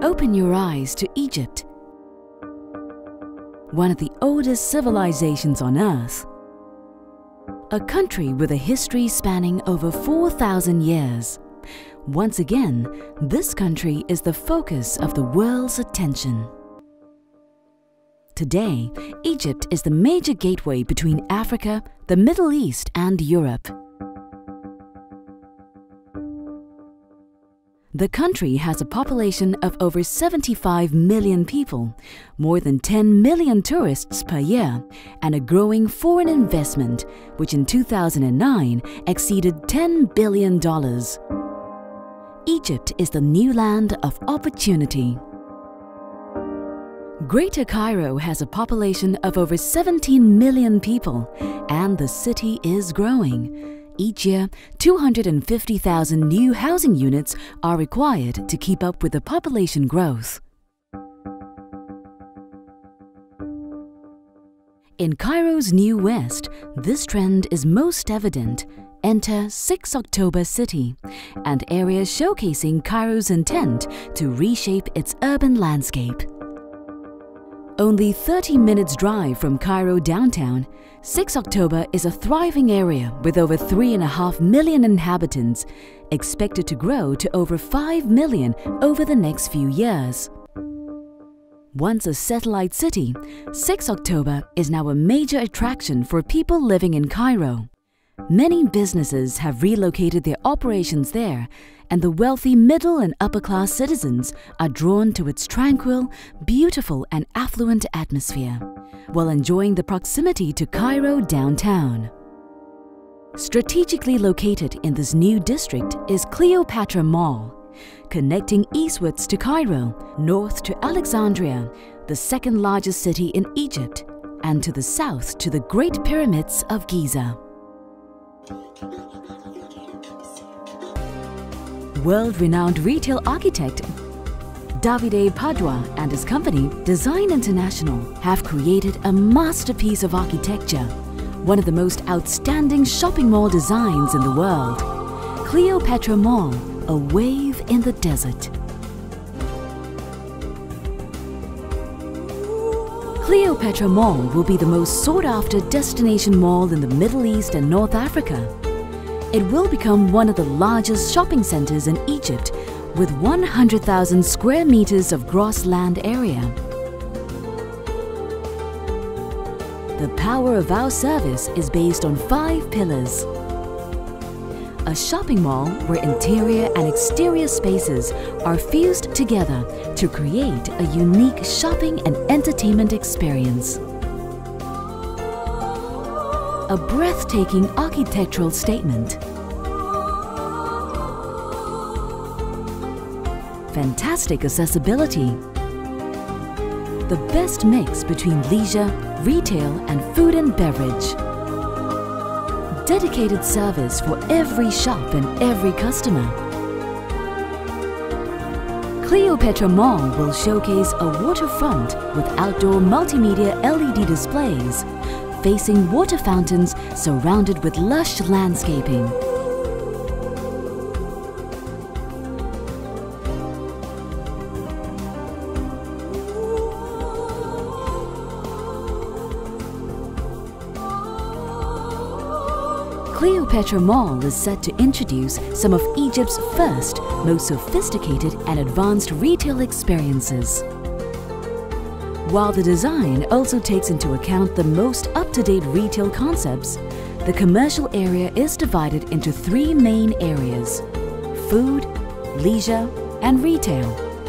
Open your eyes to Egypt, one of the oldest civilizations on Earth. A country with a history spanning over 4,000 years. Once again, this country is the focus of the world's attention. Today, Egypt is the major gateway between Africa, the Middle East, and Europe. The country has a population of over 75 million people, more than 10 million tourists per year, and a growing foreign investment, which in 2009 exceeded $10 billion. Egypt is the new land of opportunity. Greater Cairo has a population of over 17 million people, and the city is growing. Each year, 250,000 new housing units are required to keep up with the population growth. In Cairo's New West, this trend is most evident. Enter 6 October City, an area showcasing Cairo's intent to reshape its urban landscape. Only 30 minutes drive from Cairo downtown, 6 October is a thriving area with over 3.5 million inhabitants, expected to grow to over 5 million over the next few years. Once a satellite city, 6 October is now a major attraction for people living in Cairo. Many businesses have relocated their operations there, and the wealthy middle and upper-class citizens are drawn to its tranquil, beautiful and affluent atmosphere, while enjoying the proximity to Cairo downtown. Strategically located in this new district is Cleopatra Mall, connecting eastwards to Cairo, north to Alexandria, the second largest city in Egypt, and to the south to the Great Pyramids of Giza. World-renowned retail architect Davide Padoa and his company, Design International, have created a masterpiece of architecture, one of the most outstanding shopping mall designs in the world. Cleopatra Mall, a wave in the desert. Cleopatra Mall will be the most sought-after destination mall in the Middle East and North Africa. It will become one of the largest shopping centers in Egypt, with 100,000 square meters of gross land area. The power of our service is based on 5 pillars. A shopping mall where interior and exterior spaces are fused together to create a unique shopping and entertainment experience. A breathtaking architectural statement. Fantastic accessibility. The best mix between leisure, retail and food and beverage. Dedicated service for every shop and every customer. Cleopatra Mall will showcase a waterfront with outdoor multimedia LED displays, facing water fountains surrounded with lush landscaping. Cleopatra Mall is set to introduce some of Egypt's first, most sophisticated and advanced retail experiences. While the design also takes into account the most up-to-date retail concepts, the commercial area is divided into 3 main areas: food, leisure, and retail.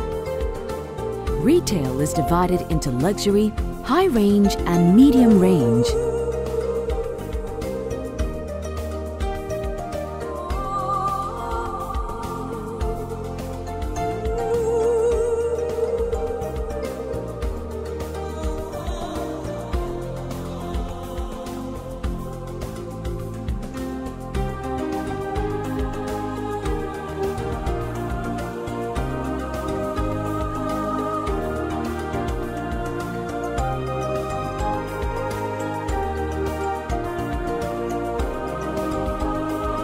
Retail is divided into luxury, high range, and medium range.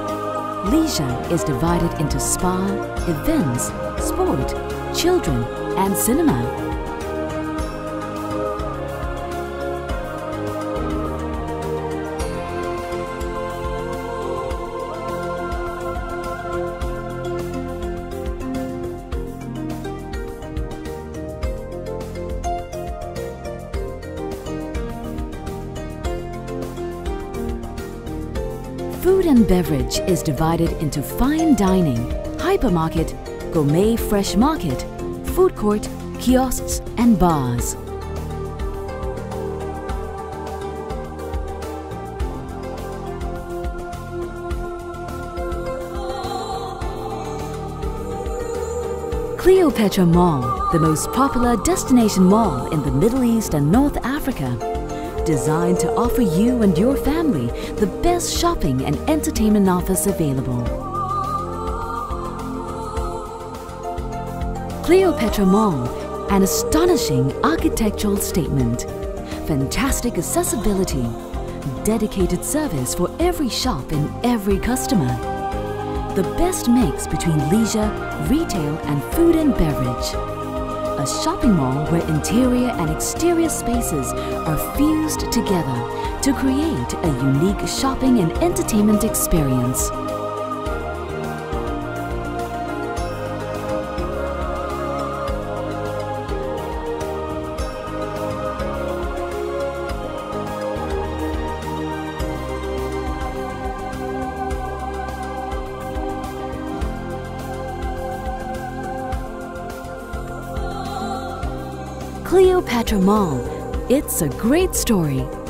Leisure is divided into spa, events, sport, children, and cinema. Food and beverage is divided into fine dining, hypermarket, gourmet fresh market, food court, kiosks and bars. Cleopatra Mall, the most popular destination mall in the Middle East and North Africa, designed to offer you and your family the best shopping and entertainment offers available. Cleopatra Mall, an astonishing architectural statement, fantastic accessibility, dedicated service for every shop and every customer, the best mix between leisure, retail and food and beverage. A shopping mall where interior and exterior spaces are fused together to create a unique shopping and entertainment experience. Cleopatra Mall. It's a great story.